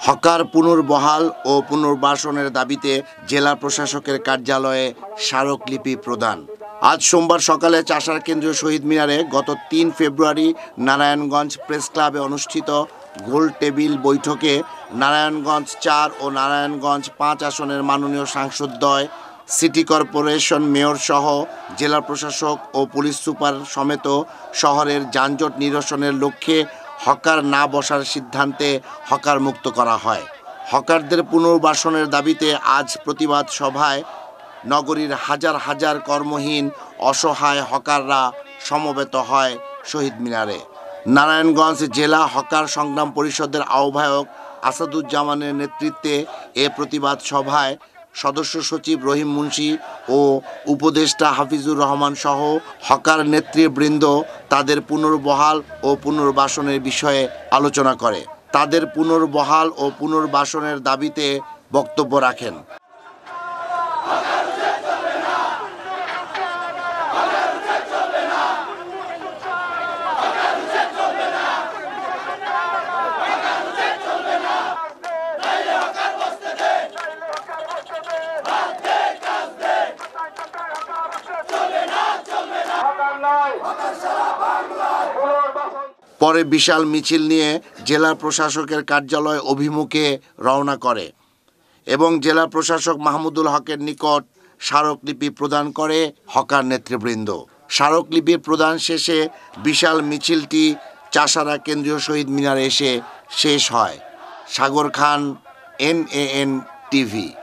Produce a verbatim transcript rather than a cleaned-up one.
Hawker পুনর্বহাল ও পুনর্বাসনের দাবিতে জেলা প্রশাসকের কার্যালয়ে স্মারকলিপি প্রদান। আজ সোমবার সকালে চাষার কেন্দ্রীয় শহীদ মিনারে গত তিন ফেব্রুয়ারি নারায়ণগঞ্জ প্রেস ক্লাবে অনুষ্ঠিত গোল টেবিল বৈঠকে নারায়ণগঞ্জ চার ও নারায়ণগঞ্জ পাঁচ আসনের মাননীয় সাংসদদ্বয়, সিটি কর্পোরেশন মেয়র সহ জেলা প্রশাসক ও পুলিশ সুপার সমেত শহরের যানজট নিরসনের লক্ষ্যে হকার না বসার সিদ্ধান্তে হকার মুক্ত করা হয়। হকারদের পুনর্বাসনের দাবিতে আজ প্রতিবাদ সভায় নগরীর হাজার হাজার কর্মহীন অসহায় হকাররা সমবেত হয় শহীদ মিনারে। নারায়ণগঞ্জ জেলা হকার সংগ্রাম পরিষদের আহ্বায়ক আসাদুজ্জামানের নেতৃত্বে এ প্রতিবাদ সভায় সদস্য সচিব রহিম মুন্সি ও উপদেষ্টা হাফিজুর রহমান সহ হকার নেতৃবৃন্দ তাদের পুনর্বহাল ও পুনর্বাসনের বিষয়ে আলোচনা করে তাদের পুনর্বহাল ও পুনর্বাসনের দাবিতে বক্তব্য রাখেন। পরে বিশাল মিছিল নিয়ে জেলা প্রশাসকের কার্যালয় অভিমুখে রওনা করে এবং জেলা প্রশাসক মাহমুদুল হকের নিকট স্মারকলিপি প্রদান করে হকার নেতৃবৃন্দ। স্মারকলিপি প্রদান শেষে বিশাল মিছিলটি চাষারা কেন্দ্রীয় শহীদ মিনারে এসে শেষ হয়। Sagar Khan, N A N TV.